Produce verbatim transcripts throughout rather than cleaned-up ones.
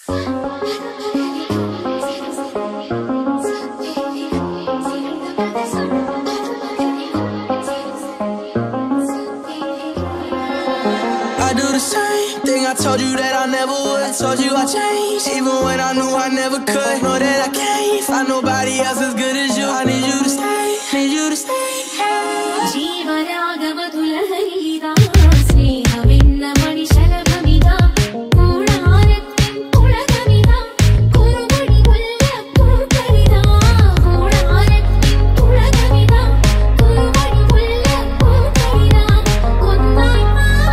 I told you that I never would. I told you I changed, even when I knew I never could. Know that I can't find nobody else as good as you. I need you to stay, need you to stay. Jeevaragamadulaharida, snehavinna manishalavamida, koodaarathin kulagamida, kurumadi ulla kookarida, koodaarathin kulagamida, kurumadi ulla kookarida, konnai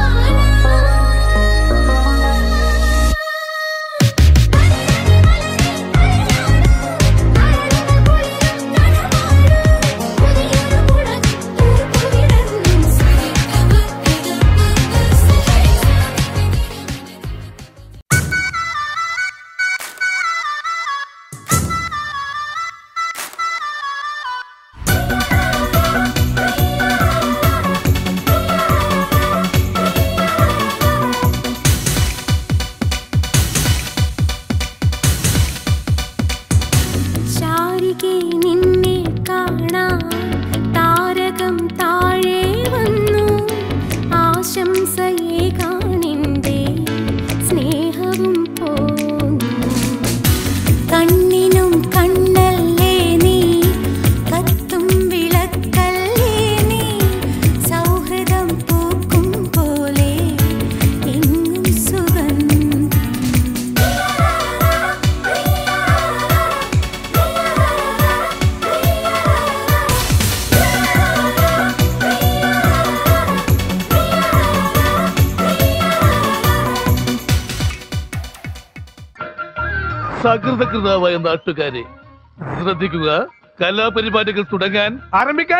സകൃതകൃതാവായ നാട്ടുകാരെ ശ്രദ്ധിക്കുക, കലാപരിപാടികൾ തുടങ്ങാൻ ആരംഭിക്കാൻ.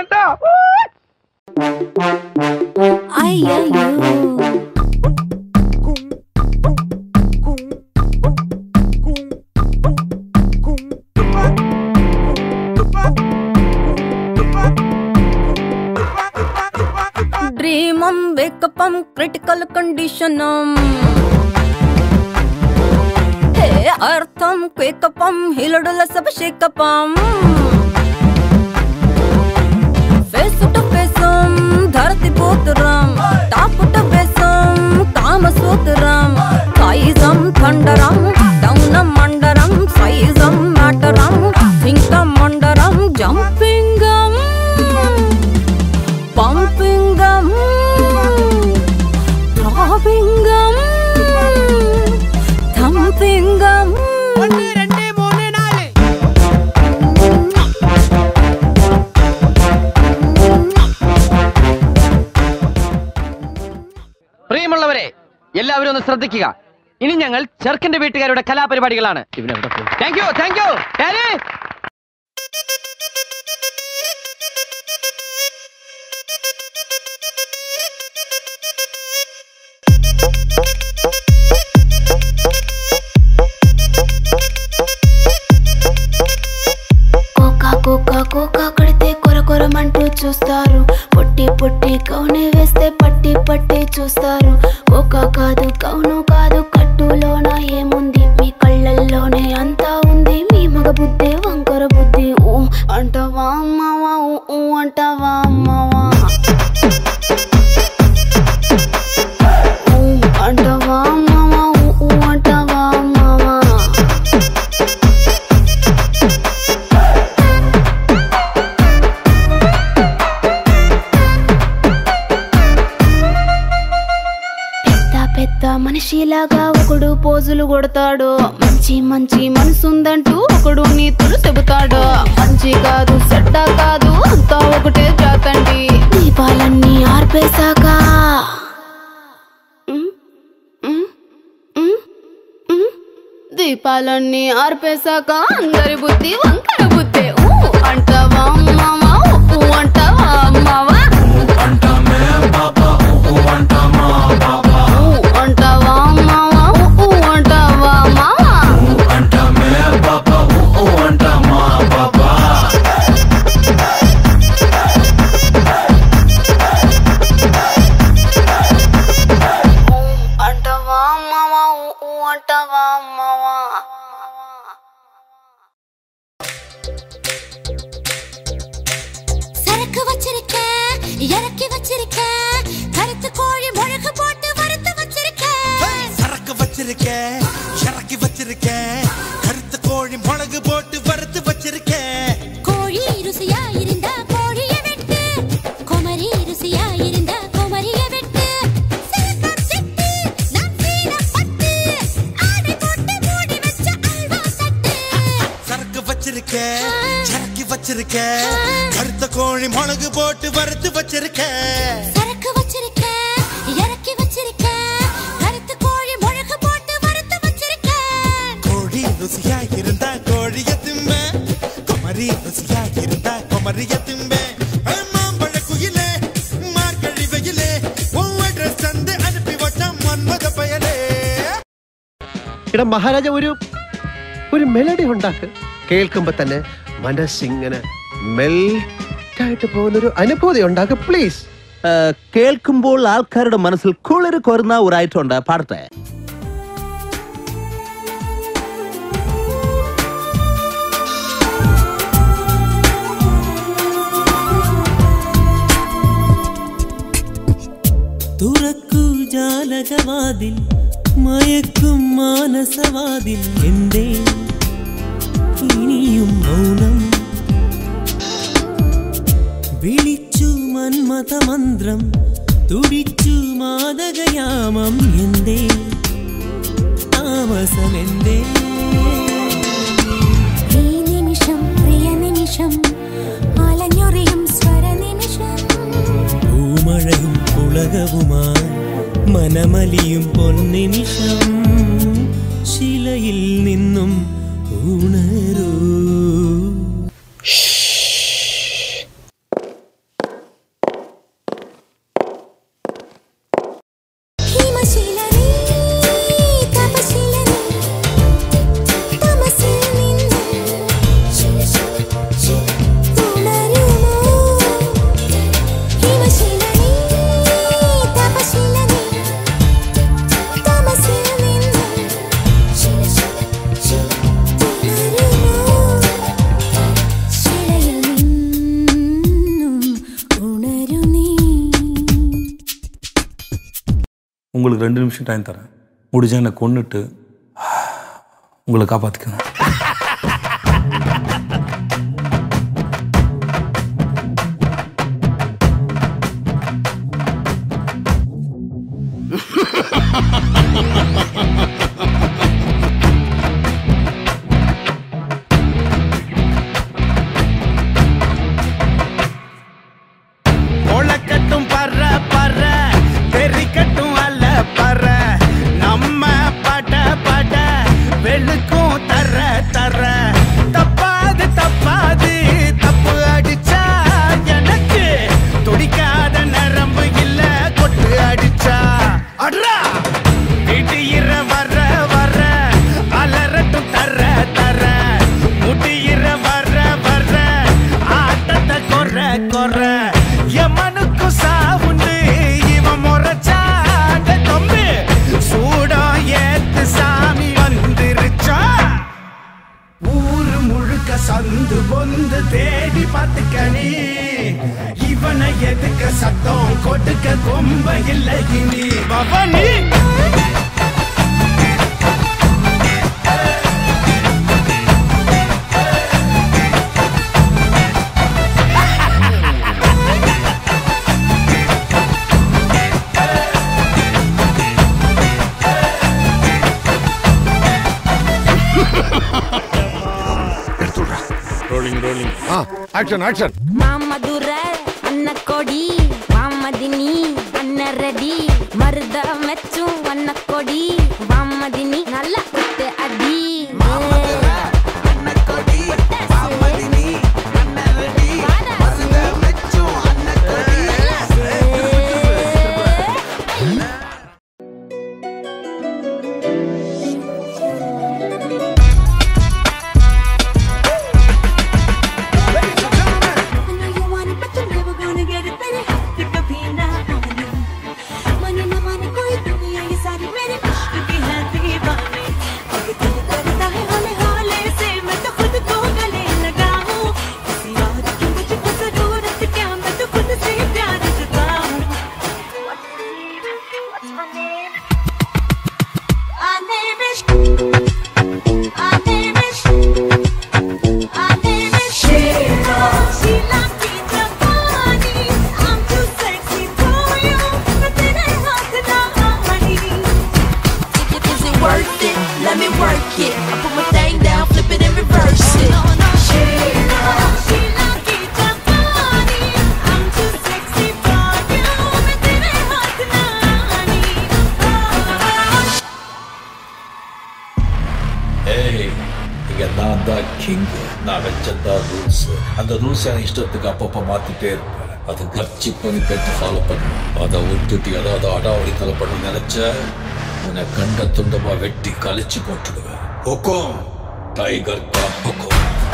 Dreamum, wake upum, critical conditionum. Earthum, quake upum, hilodula sab shake upum. Face to faceum, dharati putram, top to faceum, kama sutram. Kaisam, thunderum, downam mandaram, sizeum, matterum, thinkam mandaram, jumpingum, pumpingum, throbbingum. പ്രിയമുള്ളവരെ, എല്ലാവരും ഒന്ന് ശ്രദ്ധിക്കുക. ഇനി ഞങ്ങൾ ചെറുക്കന്റെ വീട്ടുകാരുടെ കലാപരിപാടികളാണ്. Thank you thank you. కొరమంటూ చూస్తారు, పొట్టి పొట్టి కౌనే వేస్తే పట్టి పట్టి చూస్తారు. కోకా కాదు కౌను కాదు, కట్టులోన ఏముంది, మీ కళ్ళల్లోనే అంతా ఉంది. మీ మగ బుద్ధి వంకర బుద్ధి. ఊ అంటావా అమ్మావా, ఊ అంటావా అమ్మావా, ఊ అంటావా అమ్మావా, ఊ అంటావా అమ్మావా. మనిషిలాగా ఒకడు పోజులు కొడతాడు, మంచి మంచి మనసుందంటూ ఒకడు నీతులు చెబుతాడు. మంచి కాదు చెడ్డ కాదు, అంతా ఒకటే జాతండి. దీపాలన్నీ ఆర్పేశాక దీపాలన్నీ ఆర్పేశాక అందరి బుద్ధి వంకర బుద్ధి. ఊ అంటావా అమ్మావా, ఊ అంటావా అమ్మావా, అంటావా అమ్మావా, ఊ అంటావా మావా. అంటావా అమ్మావా, ఊ అంటావా అమ్మావా. இறக்கி வச்சிருக்கேன் கருத்து கோழி முழக்கு போட்டு வறுத்து வச்சிருக்கேன் சரக்கு வச்சிருக்கேன் இறக்கி வச்சிருக்கேன் கருத்து கோழி முழகு போட்டு வறுத்து வச்சிருக்கேன் கோழி ருசியா இருந்தா கோழியை வெட்டு குமரி ருசியா இருந்தா குமரியை வெட்டு சிலக்கம் சிட்டு நான் சீன பட்டு ஆடை போட்டு மூடி வச்ச அல்வா தட்டு சரக்கு வச்சிருக்கேன் இறக்கி வச்சிருக்கேன் கருத்து கோழி முழகு போட்டு வறுத்து வச்சிருக்கேன் சரக்கு வச்சிருக்கேன் இறக்கி வச்சிருக்கேன் கருத்து கோழி முழக்கு போட்டு வறுத்து வச்சிருக்கேன் கோழி ருசியா இருந்தா கோழிய திம்ப குமரி ருசியா இருந்தா குமரிய திம்ப மாம்பழ குயிலே மார்கழி வெயிலே உன் ட்ரெஸ் தந்து அனுப்பி வச்ச மன்மத பயலே ഇട മഹാരാജ ഒരു ഒരു മെലഡി ഉണ്ടാക്ക് കേൾക്കുമ്പോ തന്നെ മനസ്സിങ്ങനെ മെൽറ്റായിട്ട് പോകുന്നൊരു അനുഭൂതി ഉണ്ടാക്ക് പ്ലീസ്. കേൾക്കുമ്പോൾ ആൾക്കാരുടെ മനസ്സിൽ കുളിര് കൊരുന്ന ഒരു ഐറ്റം ഉണ്ട്, പാടട്ടെ. തുറക്കൂ ജാലകവാതിൽ മയക്കും മാനസവാതിൽ എന്തേ ഇനിയും മൗനം വിളിച്ചു മന്മഥമന്ത്രം തുടിച്ചു മാദകയാമം എന്തേ താമസമെന്തേ ഈ നിമിഷം പ്രിയ നിമിഷം ആലഞ്ഞൊറിയും സ്വരനിമിഷം പൂമഴയും പുളകവുമായി മനമലിയും പൊന്നിമിഷം ശിലയിൽ നിന്നും ഉണരൂ. உங்களுக்கு ரெண்டு நிமிஷம் டைம் தரேன், முடிஞ்சா என்னை கொன்னுட்டு உங்களை காப்பாற்றிக்கணும். ஒளக்கட்டும் பற பற தெரிக்கட்டும் அல்ல பற நம்ம பட பட வெளுக்கும் தர தர தப்பாது தப்பாது தப்பு அடிச்சா எனக்கு துடிக்காத நரம்பு இல்ல கொட்டு அடிச்சா அட்ரா திடீர வர வர அலரட்டும் தர தர முடியிற வர வர ஆட்டத்தை கொற கொற எமனுக்கு சாவுண்டு இவன் முறைச்சாட தம்பி சூடம் ஏத்து சாமி வந்துருச்சா ஊரு முழுக்க சந்து பொந்து தேடி பார்த்துக்கணி இவனை எதுக்க சத்தம் கொடுக்க கொம்ப இல்லை இனி பவனி ரோலிங் ரோலிங் ஆ ஆக்ஷன் ஆக்ஷன். மாமதுர அன்ன கொடி மாமதினி அன்ன ரெடி மருத மெச்சும் அன்ன கொடி மாமதினி நல்ல குத்து அடி work it. I put my thing down, flip it and reverse it. Sheila, Sheila की जवानी, I'm too sexy for you. मैं तेरे हाथ ना आनी. Hey, இங்க நான் தான் கிங். நான் வச்சதான் ரூல்ஸ். அந்த ரூல்ஸ் என் இஷ்டத்துக்கு அப்பப்போ மாத்திட்டே இருப்பேன். அது கட்சி பண்ணி கேட்டு ஃபாலோ பண்ணுவேன். அதை விட்டுட்டு ஏதாவது அடாவடித்தலை பண்ண நினைச்ச உன்னை கண்ட துண்டமா வெட்டி கழிச்சு போட்டுடுவேன். ஹுக்கும் டைகர் கா ஹுக்கும்.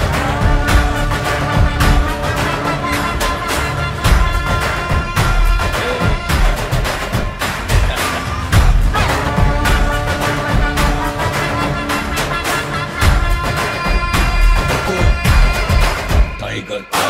டைகர் கா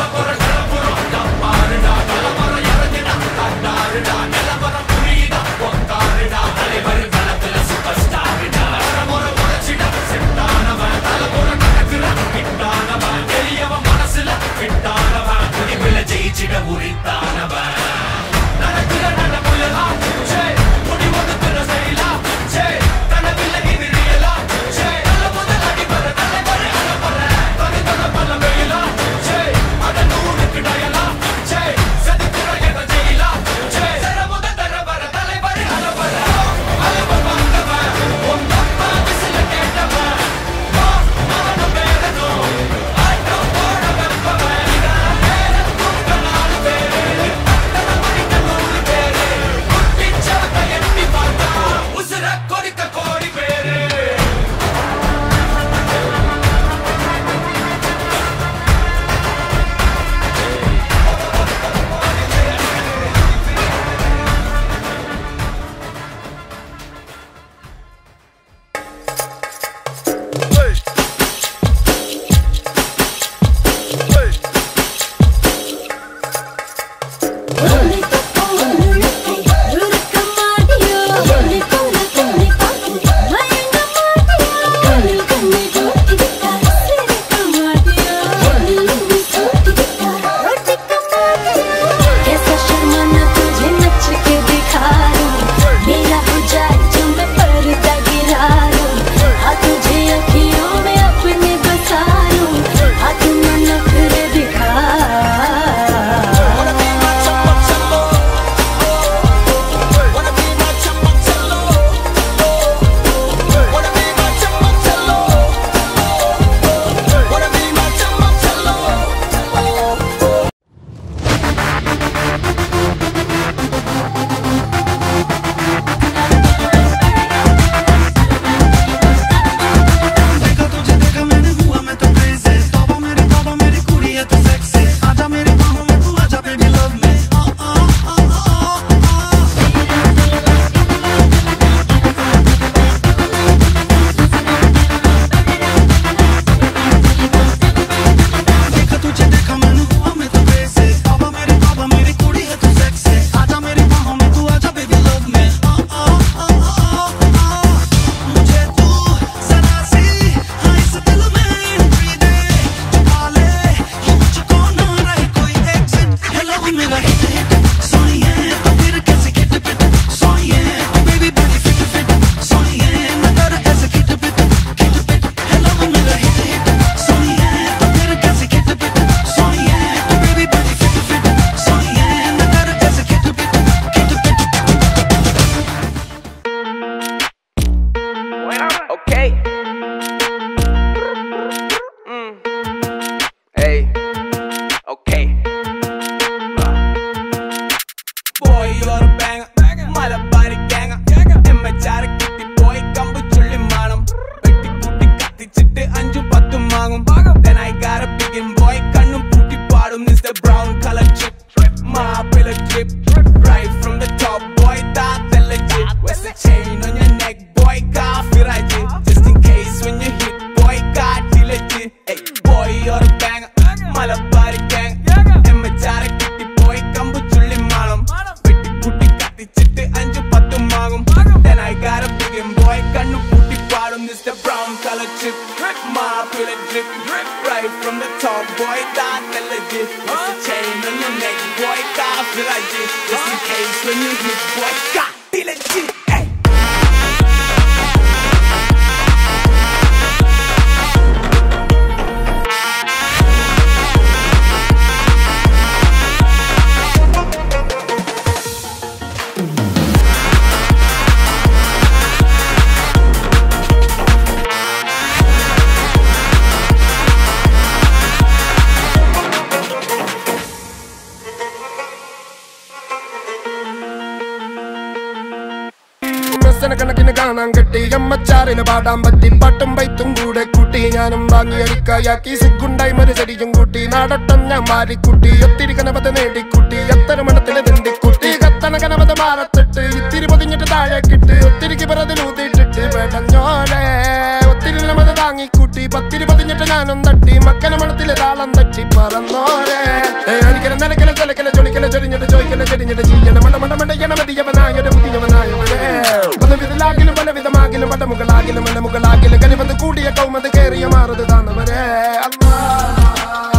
കിട്ടി അമ്മച്ചാറിന് പാടാൻ പറ്റി പാട്ടും പൈത്തും കൂടെ കൂട്ടി ഞാനും വാങ്ങി അരിക്കായാക്കി സിഗുണ്ടായി മരുചരിയും കൂട്ടി നാടൊട്ടം ഞാൻ മാറിക്കൂട്ടി ഒത്തിരി കനവത നേടിക്കൂട്ടി എത്ര മണത്തിലെ തിണ്ടിക്കൂട്ടി കത്തണ കനവത മാറത്തിട്ട് ഇത്തിരി പൊതിഞ്ഞിട്ട് താഴെ കിട്ട് ഒത്തിരിക്ക് പിറതിലൂതിട്ടിട്ട് വേടഞ്ഞോലെ ഒത്തിരി നമത് താങ്ങിക്കൂട്ടി പത്തിരി പൊതിഞ്ഞിട്ട് ഞാനും തട്ടി മക്കന മണത്തിലെ താളം തട്ടി പറന്നോരെ എനിക്കല നിലക്കല ചലക്കല ചൊളിക്കല ചൊരിഞ്ഞിട്ട് ചോദിക്കല ചെരിഞ്ഞിട്ട് ചെയ്യണം മണ്ട മണ്ട മണ്ടയണ മതിയവനായൊരു പുതിയവനായവരെ പല വിധലാകിലും പല വിധമാകിലും പടമുകളാകിലും മലമുകളാകിലും കലിവന്ന് കൂടിയ കൗമത് കേറിയ മാറുത് താണവരെ അല്ലാ